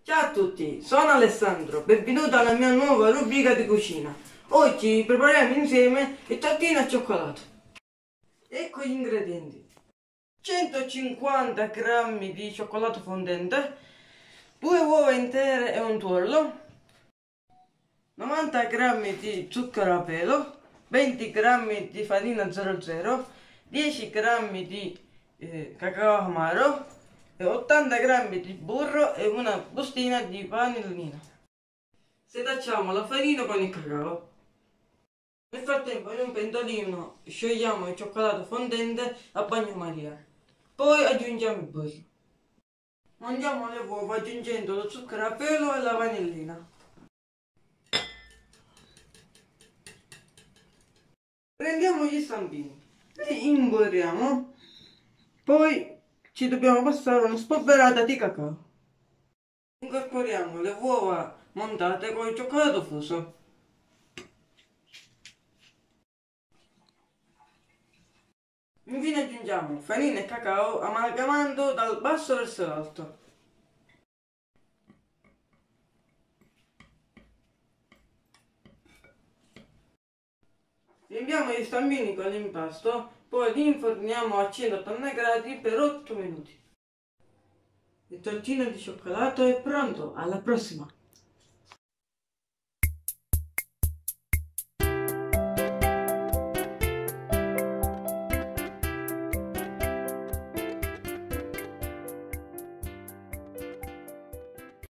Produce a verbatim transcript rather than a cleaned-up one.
Ciao a tutti, sono Alessandro, benvenuto alla mia nuova rubrica di cucina. Oggi prepariamo insieme il tartino al cioccolato. Ecco gli ingredienti: centocinquanta grammi di cioccolato fondente, due uova intere e un tuorlo, novanta grammi di zucchero a velo, venti grammi di farina zero zero, dieci grammi di eh, cacao amaro e ottanta grammi di burro e una bustina di vanillina. Setacciamo la farina con il cacao. Nel frattempo in un pentolino sciogliamo il cioccolato fondente a bagnomaria. Poi aggiungiamo il burro. Montiamo le uova aggiungendo lo zucchero a velo e la vanillina. Prendiamo gli stampini, li imburriamo, poi ci dobbiamo passare una spolverata di cacao. Incorporiamo le uova montate con il cioccolato fuso. Infine aggiungiamo farina e cacao amalgamando dal basso verso l'alto. Riempiamo gli stampini con l'impasto, poi li inforniamo a centottanta gradi per otto minuti. Il tortino di cioccolato è pronto, alla prossima!